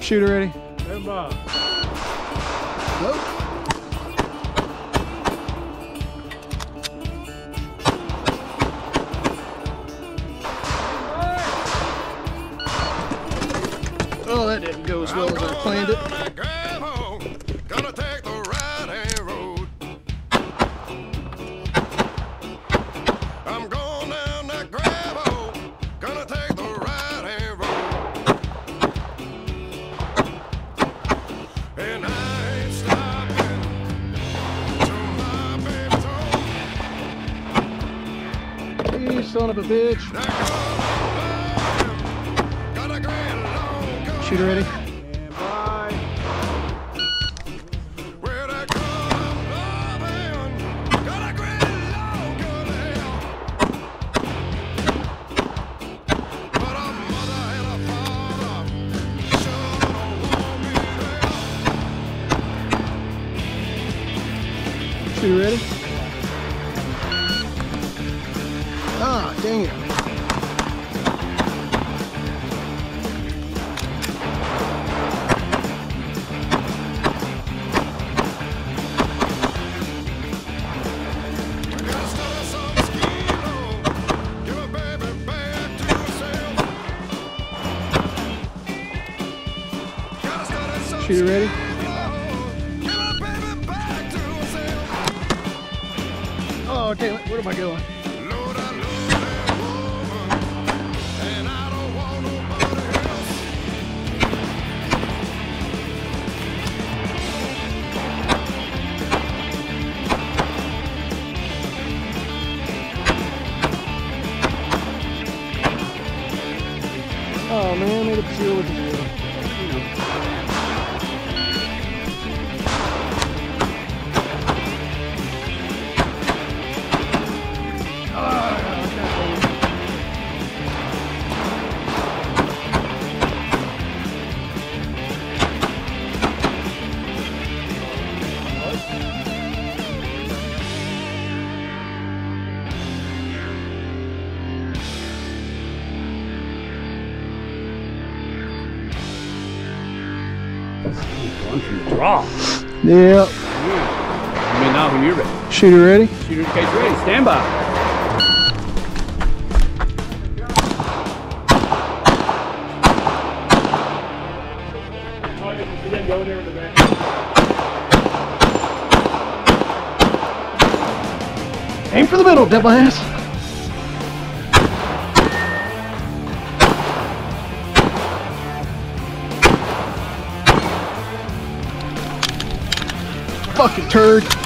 Shooter ready? Stand by. Go. Oh, that didn't go as well as I planned it. Gonna take the right-hand road. I'm going down that gravel. Gonna take the right-hand road. And I ain't stopping till my baby told. You son of a bitch. Got a great long gun. Shooter ready? Stand by. Where that come loving, got a great long gun hell. But a mother and a father sure don't want me there. Shooter ready? Ah, dang it. Gotta start some scheme, give a baby back to herself. Gotta start some Shooter ready? give a baby back to herself. Oh, okay, where am I going? Lord, I love that woman, and I don't want nobody else. Oh man, made it 0 with the 0. One from the draw. Yep. I mean, now when you're ready. Shooter ready? Shooter's case ready. Stand by. Go there in the back. Aim for the middle, devil ass. Fucking turd.